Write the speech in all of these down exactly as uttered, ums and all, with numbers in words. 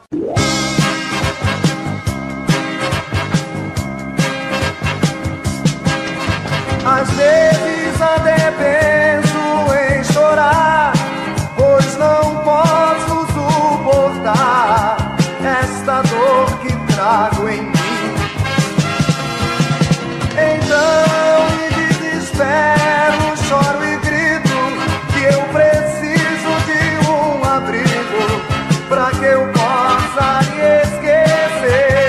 Às vezes até penso em chorar, pois não posso suportar esta dor que trago em mim. Então me desespero, choro e grito que eu preciso de um abrigo pra que eu possa me esquecer.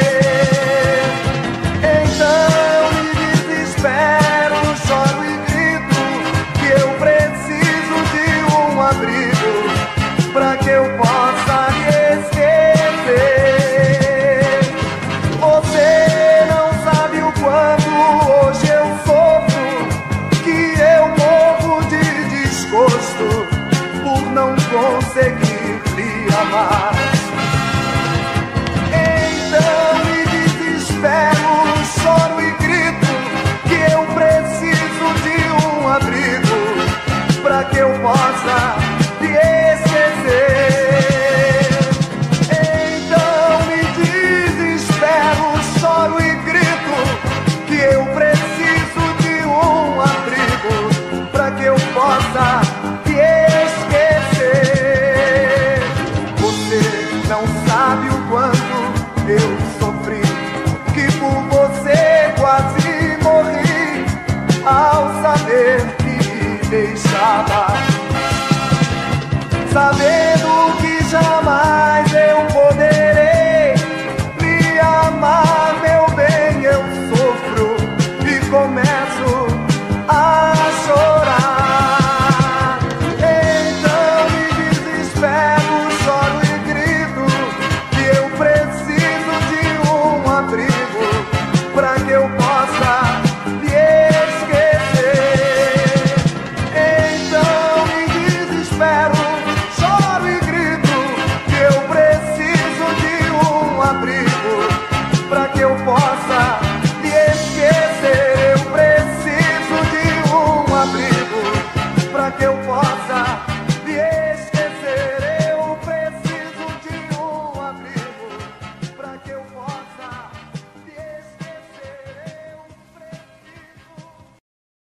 Então me desespero, choro e grito que eu preciso de um abrigo pra que eu possa me esquecer. Você não sabe o quanto hoje eu sofro, que eu morro de desgosto por não conseguir lhe amar. Então me desespero, choro e grito que eu preciso de um abrigo pra que eu possa te esquecer. Então me desespero, choro e grito que eu preciso de um abrigo pra que eu possa te esquecer. Você não sabe o quanto eu sou